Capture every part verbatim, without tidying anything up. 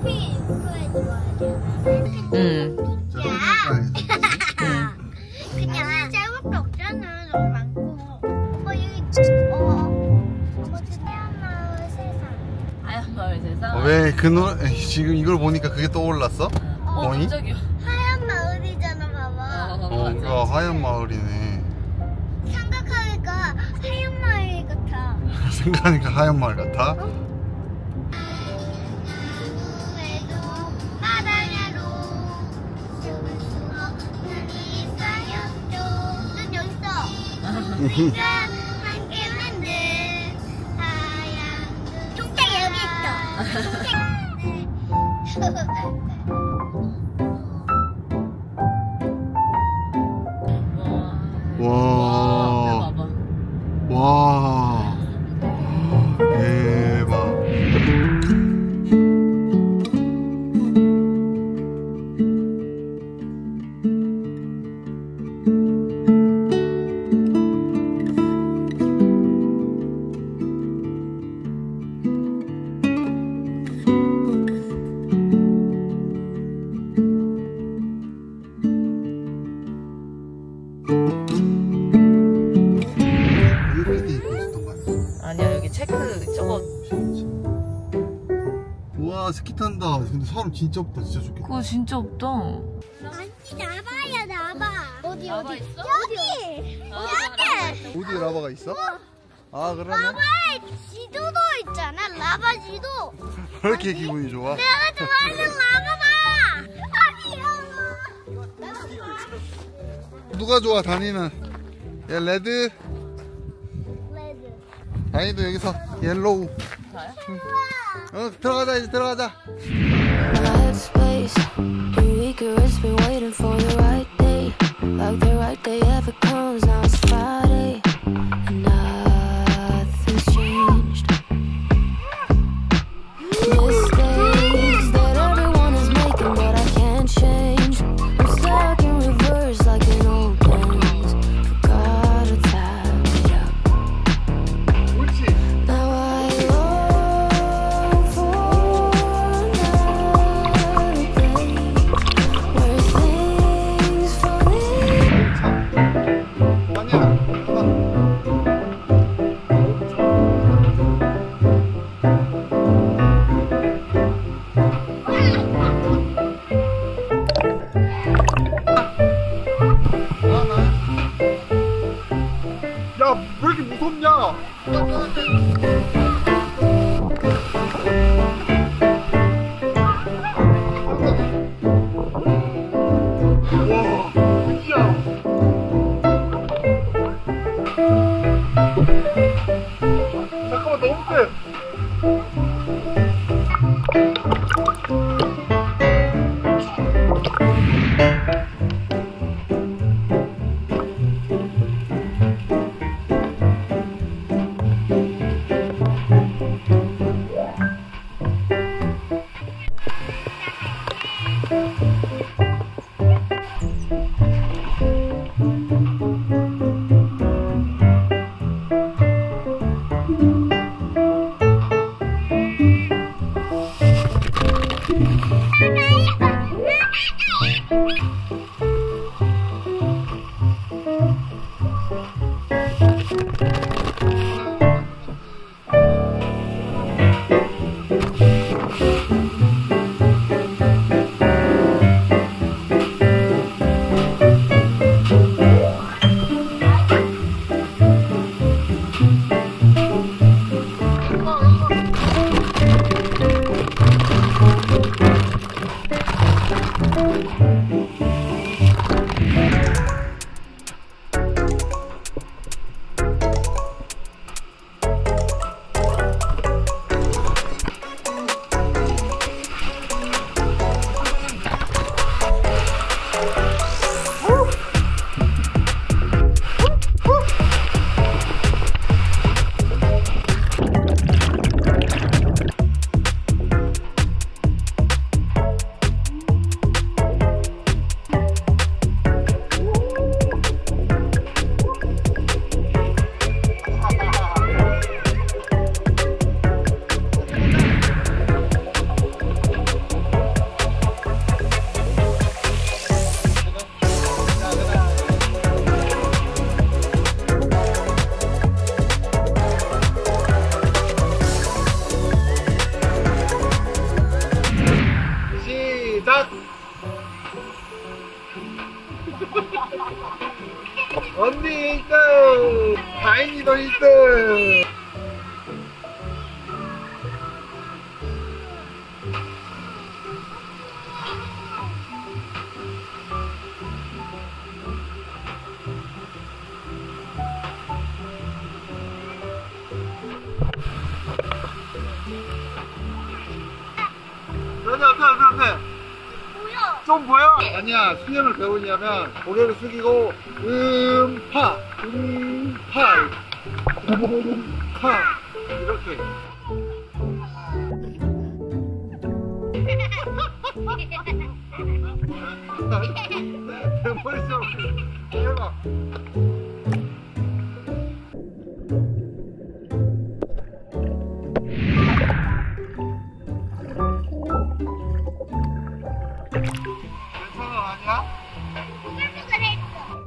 응. 그냥 잘못도 없잖아. 너무 많고. 어 여기 어 뭐지 하얀마을 세상. 하얀마을 세상. 어, 왜 그 노래 지금 이걸 보니까 그게 떠올랐어? 어, 뭐니? 깜짝이야. 하얀 마을이잖아, 봐봐. 어, 어, 맞아. 어, 하얀 마을이네. 생각하니까 하얀 마을 같아. 생각하니까 하얀 마을 같아? 우리가 함께 만든 하얀 종짝이 여기 있어. 와. 와. 봐봐. 와. 대박. 아니야, 여기 체크 저거. 와, 스키 탄다. 근데 사람 진짜 없다. 진짜 좋겠다. 그거 진짜 없다. 아니 나봐야 나봐. 어디 나봐 어디? 있어? 여기 여기. 어디에 라바가 있어? 아, 그러네. 라바의 지도도 있잖아. 라바 지도. 왜 이렇게 기분이 좋아? 내가 좋아하는 라바다. 아니야. 누가 좋아, 다니는? 얘 레드. 레드. 다니도 여기서 옐로우. 자요? 어, 들어가자, 이제 들어가자. Space, we could risk be waiting for the right day, like the right day ever comes. Now it's Friday, and nothing's changed. Mistakes that everyone is making, but I can't change. I'm stuck in reverse like an old Benz. Forgot to tap it up. Now I long for 야, 왜 이렇게 무섭냐? 잠깐만, 너무 세. 난이도 일 등. 연이 어때 어때 어때? 보여. 좀 보여? 아니야, 수영을 배우려면 고개를 숙이고 음파 음파 음파 이렇게. 머릿속 해봐. 괜찮아 아니야? 부글부글했어.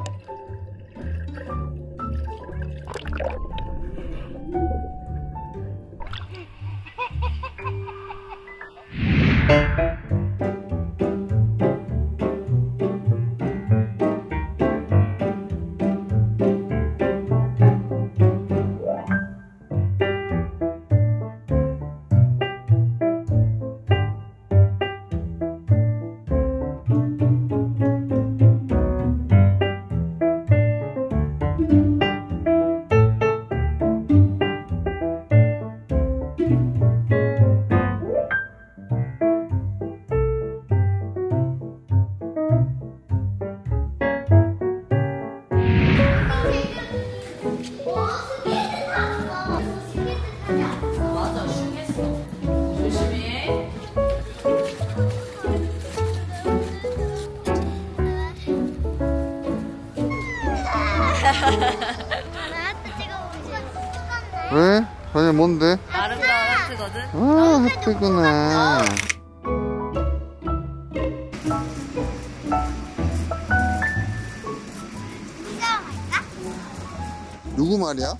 맞아, 슝했어. 조심해. 나한테 찍어보지. 왜? 전에 뭔데? 아름다운 하트거든. 아, 하트구나. 시작할까? 누구 말이야?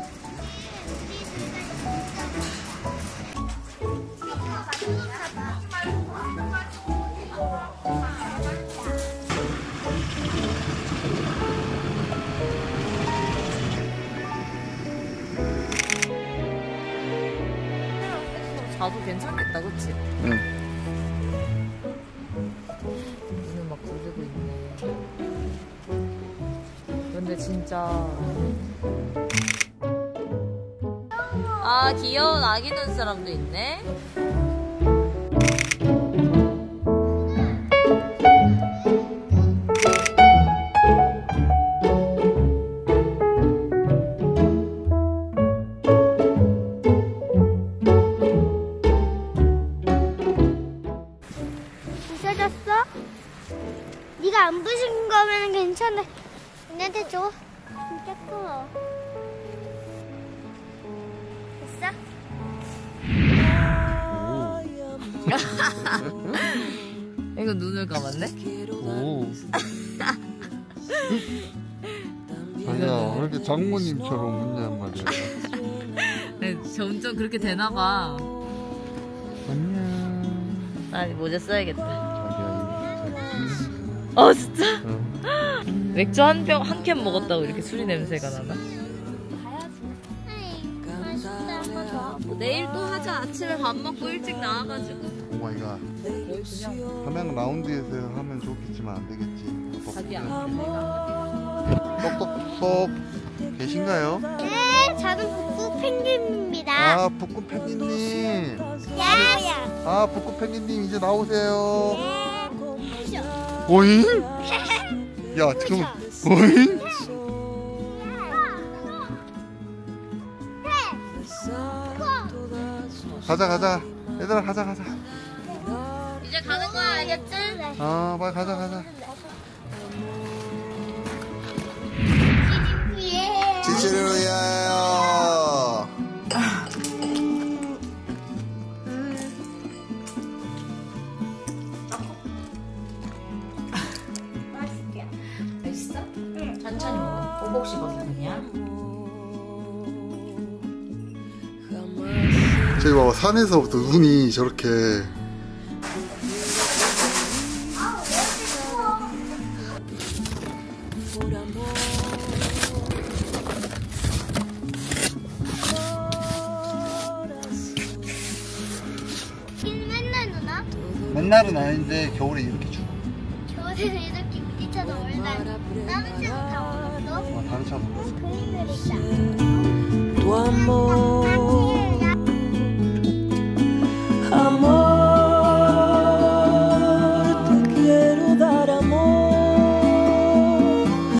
자도 괜찮겠다, 그치? 응. 눈을 막 굴리고 있네. 근데 진짜. 아, 귀여운 아기 눈사람도 있네. 부서졌어? 네가 안 부신 거면 괜찮아. 언니한테 줘. 진짜 커. 됐어? 이거 눈을 감았네? 오. 아니야, 왜 이렇게 장모님처럼 웃냐 말이야. 네, 점점 그렇게 되나봐. 안녕. 아니, 모자 써야겠다. 자기야, 어, 진짜? 응. 맥주 한 병, 한 캔 먹었다고 이렇게 술이 냄새가 나나? 맛있다. 한번 더. 뭐 내일 또 하자. 아침에 밥 먹고 일찍 나와가지고. 오 마이 갓. 거의 그냥 함양 라운드에서 하면 좋겠지만 안 되겠지. 자기 안 돼. 내가. 똑똑똑 계신가요? 네, 저는 북극 펭귄입니다. 아, 북극 펭귄님. 야야. 아, 북극 펭귄님 이제 나오세요. 네. 오잉? 야, 잠깐만. 오잉? 가자, 가자. 얘들아, 가자, 가자. 이제 가는 거야, 알겠지? 아, 빨리 가자, 가자. 지치를 위하여. 맛있어? 응. 천천히 먹어. 꼭꼭 씹어서 그냥. 저기 봐봐, 산에서부터 눈이 저렇게. 장날은 아닌데 겨울에 이렇게 추워. 겨울에는 이렇게 우리 차도 올다니. 다른 차도 다 올랐어? 아, 다른 차도. 그림을 있다. Tu amor